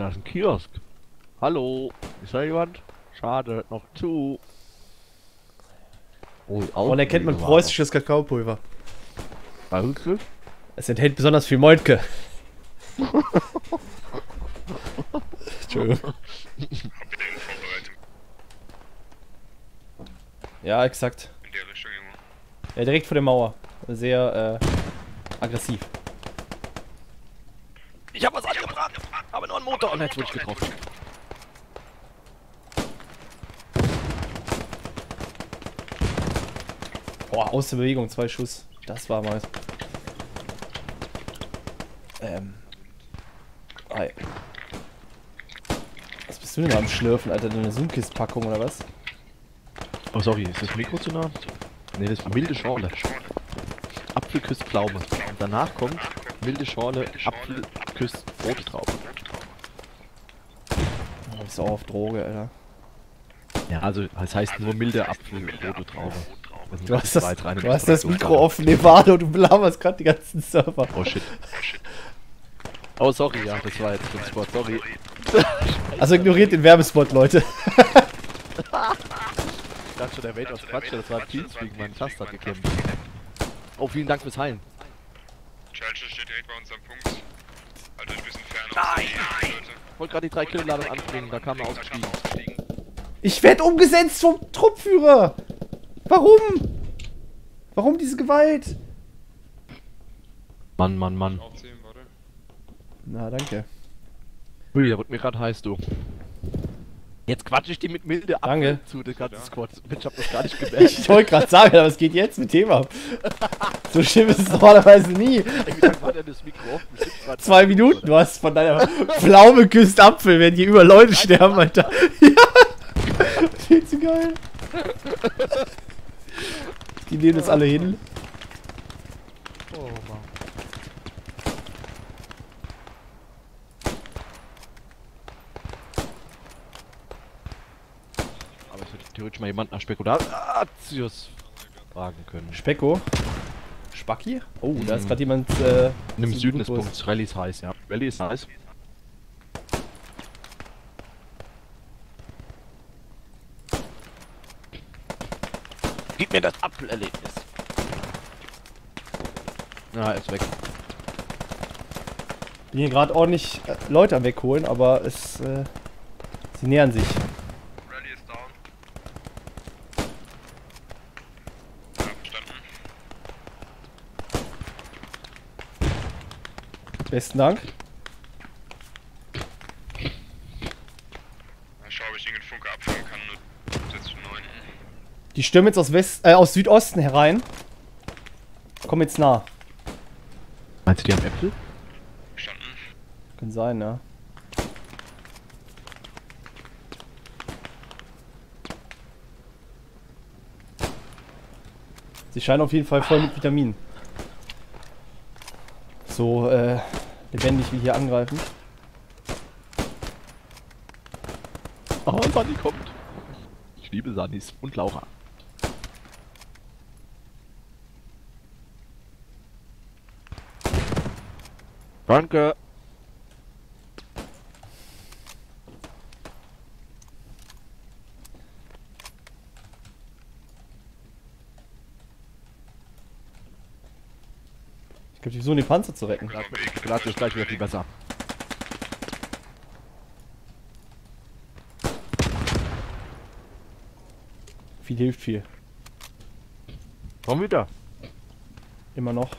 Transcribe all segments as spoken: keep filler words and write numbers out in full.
da ist ein Kiosk. Hallo, ist da jemand? Schade, hört noch zu. Oh, Und erkennt man preußisches Kakaopulver. Danke. Es enthält besonders viel Moltke. Entschuldigung. Ja, exakt. In der Richtung, Junge. Ja, direkt vor der Mauer. Sehr äh, aggressiv. Ich hab was angebracht, aber nur ein Motor. Und jetzt wurde ich getroffen. Boah, aus der Bewegung, zwei Schuss. Das war mal. Ähm. Ei. Was bist du denn am Schlürfen, Alter? Eine Sunkist-Packung oder was? Oh, sorry, ist das Mikro zu nah? Ne, das ist milde Schorle. Apfel küsst Pflaume. Und danach kommt milde Schorle, Apfel küsst rote Traube. Du bist auch auf Droge, Alter. Ja, also, das heißt nur milde Apfel, rote Traube. Du hast das, du hast das Mikro offen, Nevado, du belaberst gerade die ganzen Server. Oh shit. Oh, sorry, ja, das war jetzt ein Spot, sorry. Also ignoriert den Werbespot, Leute. Ich dachte schon, der Wait aus Quatsch, das war Teamspeak, mein Taster hat gekämpft. Oh, vielen Dank fürs Heilen. Churchill steht direkt bei uns am Punkt. Halt ein bisschen fern. Nein, nein! Ich wollte gerade die drei Kilo Ladung anbringen, da kam er ausgestiegen. Ich werde umgesetzt vom Truppführer! Warum? Warum diese Gewalt? Mann, Mann, Mann. Aufzählen, warte. Na, danke. Ui, da wird mir gerade heiß, du. Jetzt quatsche ich die mit milde Danke. Apfel zu, den ganzen Squad. Ich hab das gar nicht gemerkt. Ich wollte gerade sagen, aber es geht jetzt mit dem ab. So schlimm ist es normalerweise nie. Ey, wie lange war denn das Mikro offen? Bestimmt grad Zwei Minuten, du hast von deiner Pflaume küsst Apfel, wenn hier über Leute sterben, Alter. Ja. Viel zu geil. Die nehmen das alle hin. Oh, Mann. Aber ich hätte theoretisch mal jemanden nach Spekulatius fragen können. Specko. Spacki? Oh, da ist gerade jemand. Äh, Im zum Süden des Blutwurst. Punkts. Rallye ist heiß, ja. Rallye ist heiß. Gib mir das Apfelerlebnis. Na, er ist weg. Bin hier gerade ordentlich äh, Leute am Wegholen, aber es. Äh, sie nähern sich. Rally ist down. Ja, verstanden. Besten Dank. Mal schauen, ob ich den Funke abfangen kann. Nur jetzt für neun. Die stürmen jetzt aus West, äh, aus Südosten herein. Komm jetzt nah. Meinst du, die haben Äpfel? Verstanden. Kann sein, ja. Sie scheinen auf jeden Fall voll mit Vitaminen. So, äh, lebendig wie hier angreifen. Oh, Sani kommt. Ich liebe Sanis und Laura. Danke. Ich glaube, die versuchen den Panzer zu retten. Spekulatius ist gleich wieder viel besser. Viel hilft viel. Komm wieder. Immer noch.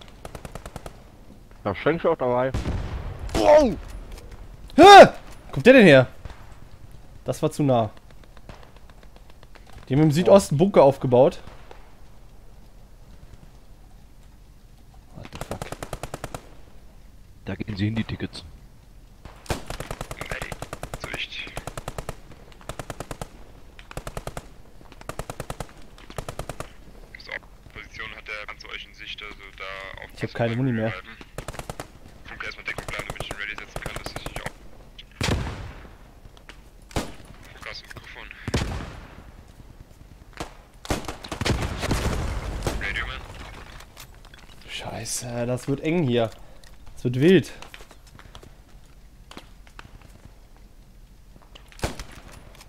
Da schenkst du auch dabei. Wow! Hä? Kommt der denn her? Das war zu nah. Die haben im Südosten Bunker aufgebaut. What the fuck? Da gehen sie hin, die Tickets. Ready. So echt. So, Position hat der ganz euch in Sicht, also da auf. Ich hab keine Muni mehr. Funke erstmal Deckung bleiben, damit ich den Ready setzen kann, dass ich nicht auch. Gas und Mikrofon. Radio Man. Scheiße, das wird eng hier. Das wird wild.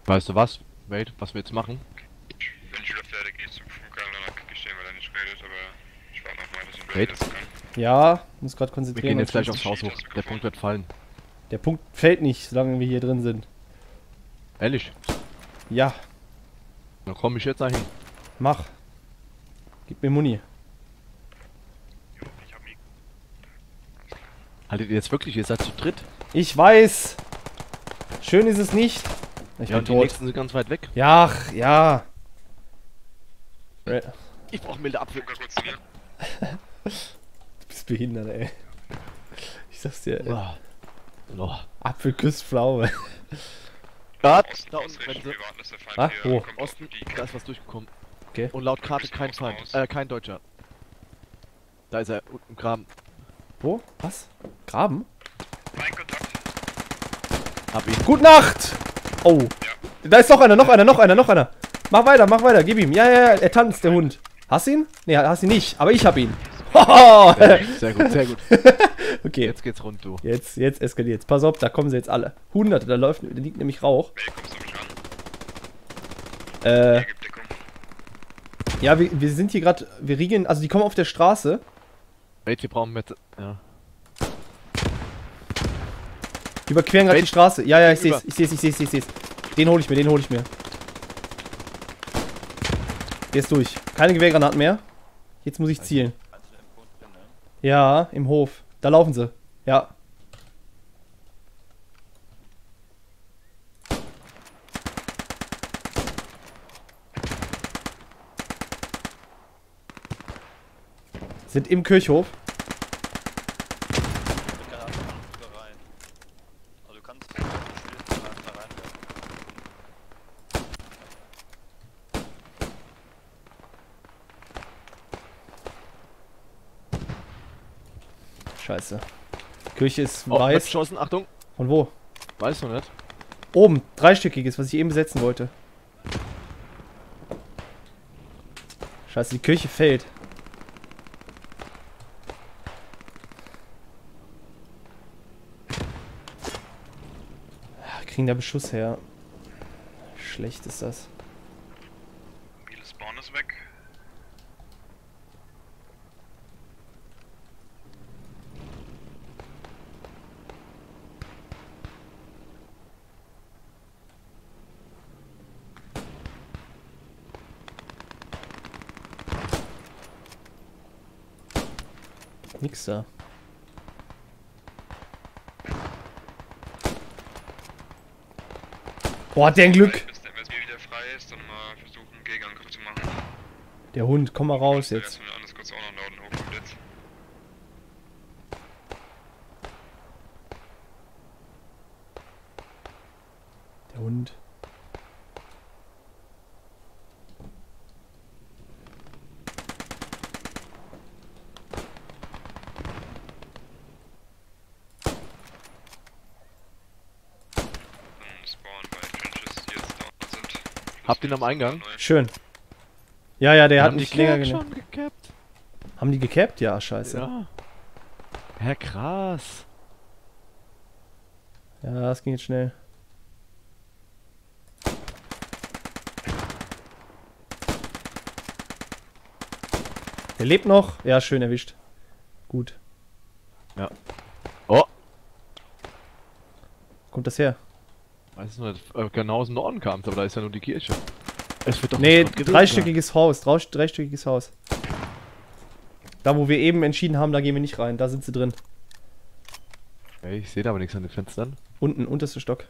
Weißt du was? Wait, was wir jetzt machen? Wenn ich wieder fertig gehe zum Flughafen, dann krieg ich den, weil er nicht redet, aber ich warte noch mal, dass ich Wait. redet kann. Ja, muss gerade Wir konzentrieren. gehen jetzt gleich sonst- aufs Haus hoch. Der Punkt wird fallen. Der Punkt fällt nicht, solange wir hier drin sind. Ehrlich? Ja, Dann komme ich jetzt dahin. mach. Gib mir Muni. Jo, ich hab ihn. Haltet ihr jetzt wirklich? Ihr seid zu dritt? Ich weiß. Schön ist es nicht. Ich Ja, bin und die tot. nächsten sind ganz weit weg. Ja, ach, ja. Re- Ich brauche milde Apfel. Guck mal kurz zu mir. Du bist behindert, ey. Ich sag's dir, ey. Oh. Oh. Apfel küsst Pflaume. Gott, Osten, da unten Osten, Grenze. wir warten, dass der Feind Ah, hier wo? kommt auf Osten, die da ist was durchgekommen. Okay. Und laut Karte Müssen kein aus Feind. Haus. Äh, kein Deutscher. Da ist er, unten im Graben. Wo? Was? Graben? Mein Kontakt. Hab ihn. Gute Nacht! Oh. Da ist noch einer, noch einer, noch einer, noch einer. Mach weiter, mach weiter, gib ihm. Ja, ja, ja, er tanzt, der Hund. Hast du ihn? Ne, hast ihn nicht, aber ich hab ihn. Hoho! Sehr gut, sehr gut. Okay, Jetzt geht's rund, du. jetzt, jetzt eskaliert's. Pass auf, da kommen sie jetzt alle. Hunderte, da läuft, da liegt nämlich Rauch. Ey, kommst du mich ran? Äh, Hier gibt Deckung. ja, wir, wir sind hier gerade, wir riegeln, also die kommen auf der Straße. Wait, wir brauchen mit. Ja. Die überqueren gerade die Wait. Straße. Ja, ja, ich Gegenüber. seh's, ich seh's, ich seh's, ich seh's. Den hole ich mir, den hole ich mir. Der ist durch. Keine Gewehrgranaten mehr. Jetzt muss ich zielen. Ja, im Hof. Da laufen sie. Ja. Sind im Kirchhof. Also du kannst da reinwerfen. Scheiße. Kirche ist Oh, weiß. geschossen, Achtung. Von wo? Weißt du nicht? Oben. Dreistöckiges, was ich eben besetzen wollte. Scheiße, die Kirche fällt. Kriegen da Beschuss her. Schlecht ist das. Mobile Spawn ist weg. Nix da. Boah, hat der ein Glück. Bis der M S B wieder frei ist, dann mal versuchen, einen Gegenangriff zu machen. Der Hund, komm mal raus Der jetzt. Rest von der alles kurz auch noch Norden hoch vom Blitz. Der Hund. Dann spawnen bei Trenches, die jetzt da unten sind. Habt ihr ihn am Eingang? Schön. Ja, ja, der hat Haben die nicht länger Cap genug. schon gecapt? Haben die gecapt? Ja, scheiße. Ja, Ja. Hä, krass. das ging jetzt schnell. Der lebt noch. Ja, schön erwischt. Gut. Ja. Oh. Kommt das her? Weiß nicht, äh, genau aus dem Norden kam aber da ist ja nur die Kirche. Es wird doch Nee, nicht gewesen dreistöckiges Haus. Drei, dreistöckiges Haus. Da, wo wir eben entschieden haben, da gehen wir nicht rein. Da sind sie drin. sein. Ey, ich sehe da aber nichts an den Fenstern. Unten, unterster Stock.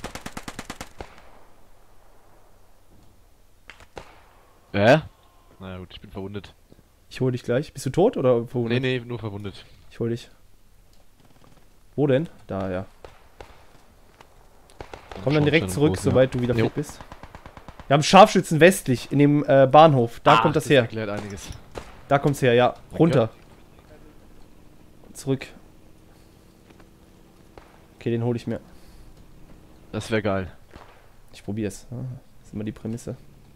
Äh? Naja gut, ich bin verwundet. Ich hol dich gleich. Bist du tot oder verwundet? Nee, nee, nur verwundet. Ich hol dich. Wo denn? Da, ja. Komm dann direkt zurück, sobald du wieder Jo. fit bist. Wir haben Scharfschützen westlich, in dem äh, Bahnhof. Da Ah, kommt das her. erklärt einiges. Da kommt's her, ja. Runter. Zurück. Okay, den hole ich mir. Das wäre geil. Ich probier's. Ja, das ist immer die Prämisse.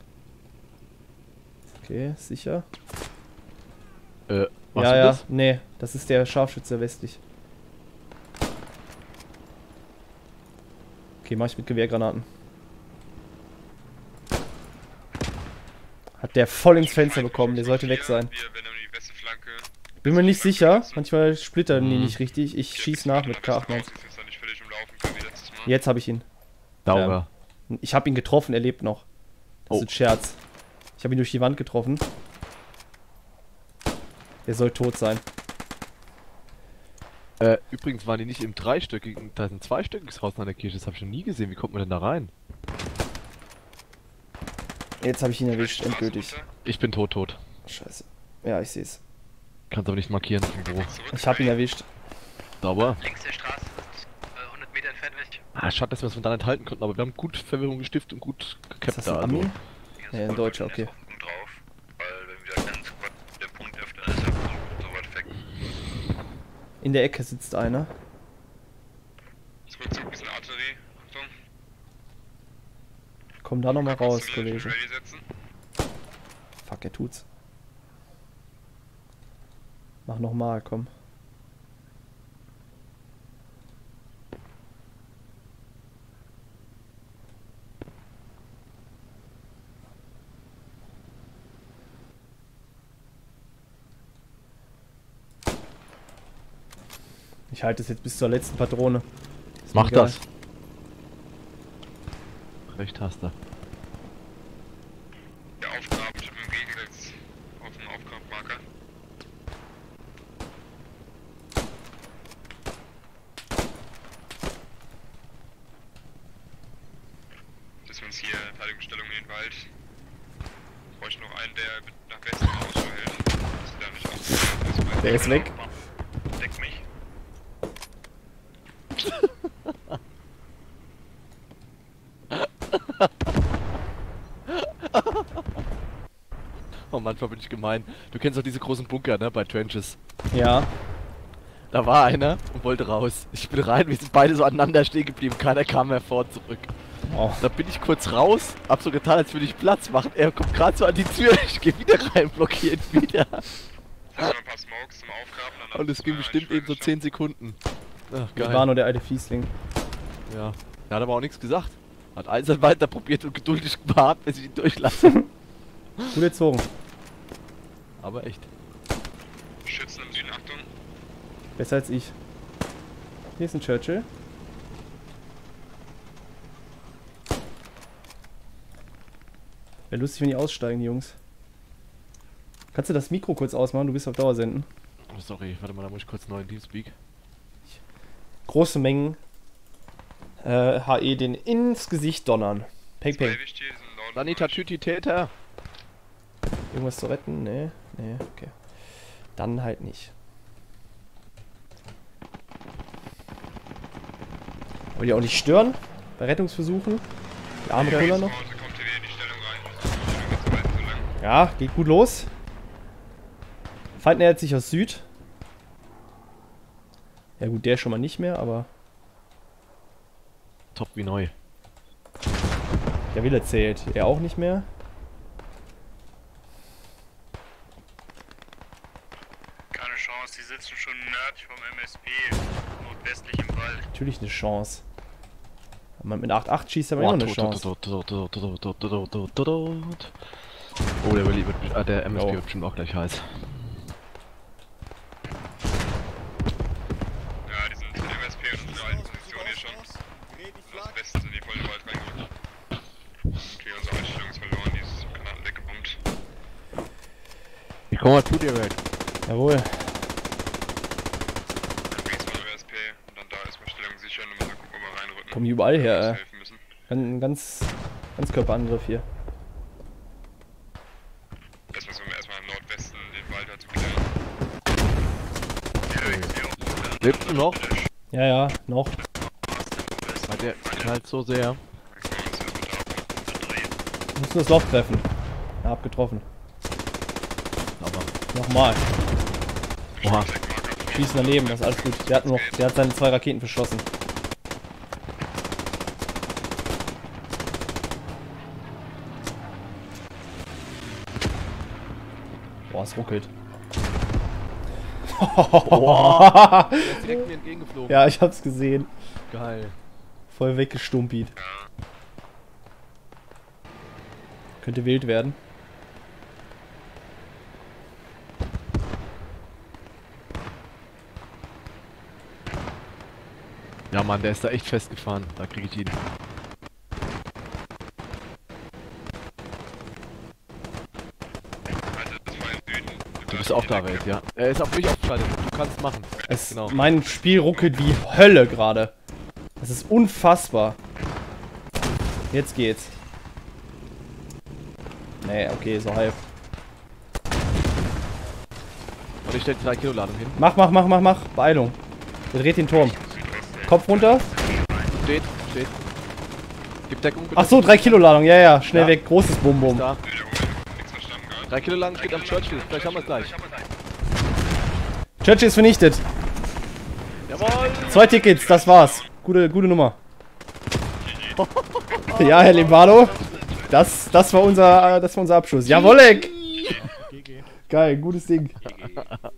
Okay, sicher. Äh, was ja, ist ja. das? Nee, das ist der Scharfschütze westlich. Okay, mach ich mit Gewehrgranaten. der voll ins Fenster bekommen. Der sollte weg sein. Wir werden die beste Flanke. Bin mir nicht sicher. Manchmal splittern die Mhm. nicht richtig. Ich schieß nach mit K achtundneunzig. Ist jetzt noch nicht völlig umlaufen können wie letztes Mal. Jetzt habe ich ihn. Sauber. Ich habe ihn getroffen, er lebt noch. Das Oh. ist ein Scherz. Ich habe ihn durch die Wand getroffen. Er soll tot sein. Äh, übrigens waren die nicht im dreistöckigen, da ist ein zweistöckiges Haus an der Kirche, das habe ich noch nie gesehen. Wie kommt man denn da rein? Jetzt habe ich ihn erwischt, Straße endgültig. runter. Ich bin tot, tot. Scheiße. Ja, ich sehe es. Kannst aber nicht markieren irgendwo. Zurück. Ich habe ihn erwischt. Sauber. Links der Straße ist äh, hundert Meter entfernt weg. Ah, schade, dass wir es von da nicht halten konnten, aber wir haben gut Verwirrung gestiftet und gut Ist gecapt das da. ein Also. Ami? Nee, ein Deutscher, okay. Punkt drauf, weil wenn wir keinen Squad der Punkt öffnen, ist er so weit weg. In der Ecke sitzt einer. Zurück, zurück, bisschen Artillerie. Achtung. Komm da nochmal raus, Kurz zu mir, Kollege. ich will ready setzen. Fuck, er tut's. Mach nochmal, komm. Ich halte es jetzt bis zur letzten Patrone. Ist mir Mach egal. das. Recht hast du. Der Aufgraben, ich habe im Gegensatz auf den Aufgrabmarker. Dass wir uns hier Verteidigungsstellung in den Wald. Ich bräuchte noch einen, der nach Westen Ausschau hält. Dass sie da nicht aus. Der ist weg. Deck mich. Oh, manchmal bin ich gemein. Du kennst doch diese großen Bunker, ne, bei Trenches. Ja. Da war einer und wollte raus. Ich bin rein, wir sind beide so aneinander stehen geblieben. Keiner kam mehr vor und zurück. Oh. Da bin ich kurz raus, hab so getan, als würde ich Platz machen. Er kommt gerade so an die Tür, ich gehe wieder rein, blockiert wieder. Jetzt haben wir ein paar Smokes zum Aufgraben. Dann Und es ging bestimmt eben so zehn Sekunden. Ach, Das geil. war nur der alte Fiesling. Ja. Er hat aber auch nichts gesagt. Hat eisern weiter probiert und geduldig gewartet, bis ich ihn durchlasse. Gut erzogen. Aber echt. Schützen im Süden, Achtung. Besser als ich. Hier ist ein Churchill. Wäre lustig, wenn die aussteigen, die Jungs. Kannst du das Mikro kurz ausmachen? Du bist auf Dauer senden. Oh, sorry, warte mal, da muss ich kurz einen neuen Teamspeak. Große Mengen äh, H E den ins Gesicht donnern. Peng, peng. Erwischt hier diesen lauten Sanita Tüti Täter. Irgendwas zu retten? Nee, nee, okay. Dann halt nicht. Aber die auch nicht stören bei Rettungsversuchen. Die arme Kuller noch. Pause kommt hier wieder in die Stellung rein. Die Stellung wird so weit so lang. Ja, geht gut los. Feind nähert sich aus Süd. Ja gut, der schon mal nicht mehr, aber Top wie neu. der Wille zählt. Er auch nicht mehr. Keine Chance, die sitzen schon nördlich vom M S P, nordwestlich im Wald. Natürlich eine Chance. Wenn man mit acht acht schießt, hat man immer eine Chance. Oh, der Willi wird, ah, der M S P Jo. wird bestimmt auch gleich heiß. Ja, die sind in M S P und unsere alten Position hier schon. Und aus Westen sind die voll in den Wald reingerückt. Okay, unsere Einstellung ist verloren, die ist Granaten weggebombt. Ich komm mal zu dir weg. Jawohl. Dann geht's mal M S P und dann da erstmal Stellung sichern und dann gucken, ob wir reinrücken. Kommen die überall her, Uns äh. helfen müssen. Ein ganz, ganz Körperangriff hier. Das müssen wir erstmal im Nordwesten den Wald halt zu klären. Lebst du noch? Ja, ja, noch. Weil der knallt so sehr. Muss nur das Loch treffen. Ja, hab getroffen. Aber. Nochmal. Oha. Schießen daneben, das ist alles gut. Der hat nur noch, der hat seine zwei Raketen verschossen. Boah, es ruckelt. Boah. Der ist direkt mir entgegengeflogen. Ja, ich hab's gesehen. Geil. Voll weggestumpit. Könnte wild werden. Mann, der ist da echt festgefahren. Da krieg ich ihn. Alter, das war im Süden. Du bist auch da, Welt, ja. Er ist auf mich aufgeschaltet. Du kannst machen. Es, Genau. Mein Spiel ruckelt wie Hölle gerade. Das ist unfassbar. Jetzt geht's. Nee, okay, so halb. Und ich stell die drei Kilo Ladung hin. Mach, mach, mach, mach, mach. Beeilung. Er dreht den Turm. Kopf runter. Steht, steht. Gib Deckung bitte. Ach so, drei Kilo Ladung. Ja, ja, schnell Ja. weg. Großes Bum-Bum. Da. Nichts verstanden gerade. drei Kilo Ladung steht am Churchill. Vielleicht haben wir es gleich. Churchill ist vernichtet. Jawohl! Zwei Tickets, das war's. Gute, gute Nummer. Ja, Herr Levado. Das, das war unser, das war unser Abschuss. Jawoll! Geil, gutes Ding.